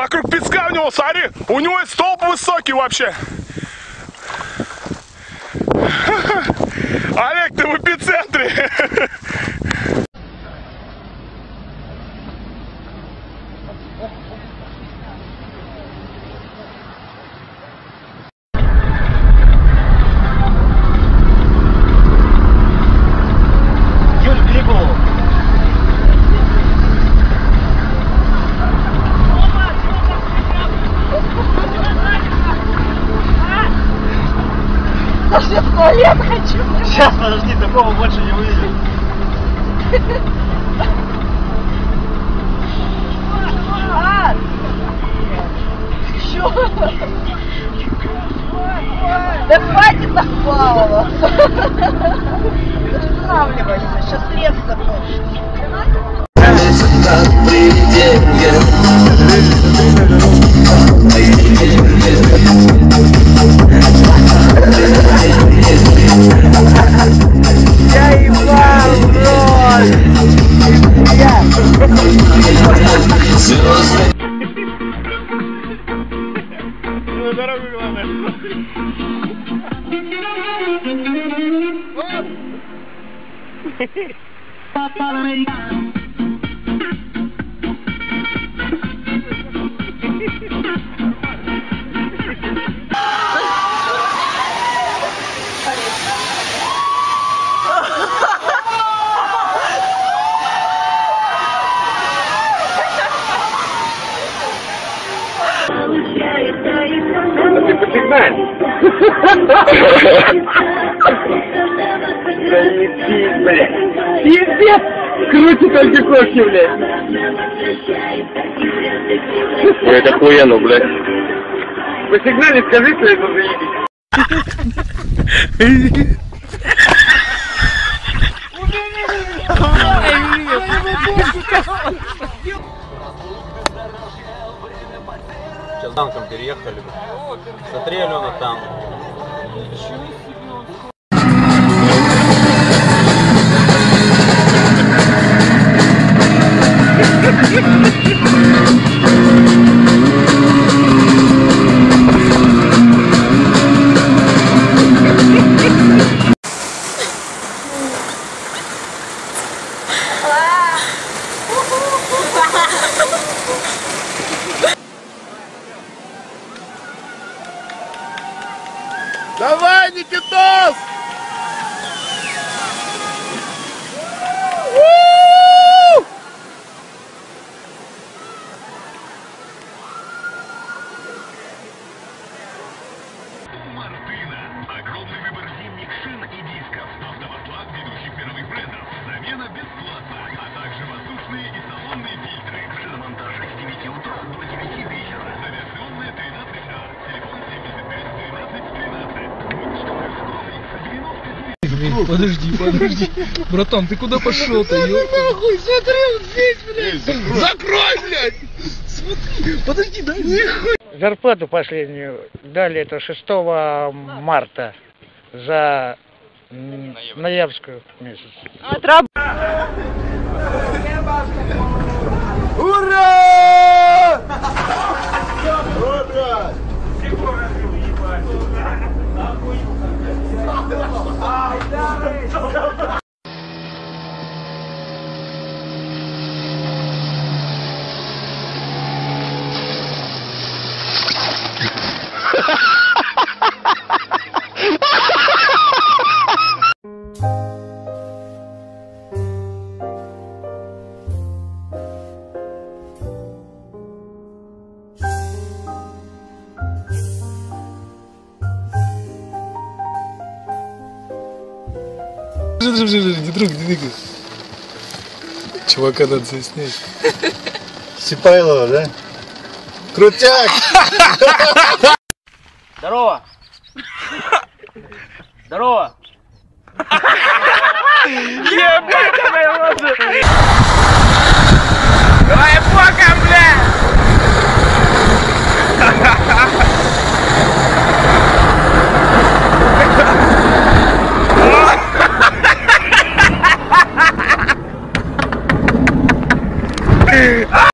Вокруг песка у него, смотри, у него и столб высокий вообще. Олег, ты в эпицентре. Я в туалет хочу. Сейчас, подожди, такого больше не увидим. Чё? Да хватит нахвалова. Останавливайся, сейчас лес закончится. Я ебал, брат! Дорогу главное. Ты посигналь. Залети, блядь. Пиздец. Крути только кошки, блядь. Это охуенно, блядь. Посигнали, скажи, что это заебись. Сейчас танком переехали. Смотри, Алена, там. Давай, Никитос! Мартына. Огромный выбор зимних шин и дисков. Автомаслад ведущих мировых брендов. Замена бесплатна. А также воздушные и салонные фильтры. Шиномонтаж с 9 утра до 9 вечера. Авиационная 13А. Телефон 75 13. Подожди. Братан, ты куда пошел-то? Нахуй, смотри, вот здесь, блядь. Закрой, блядь. Смотри, подожди, дай. Нихуя. Зарплату последнюю дали это 6 марта за ноябрьскую месяц. Ура! Друг, чувака надо заснять. Сипайлова, да? Крутяк! Здорово! Здорово! Ебать, моя лоза! Давай боком, бля!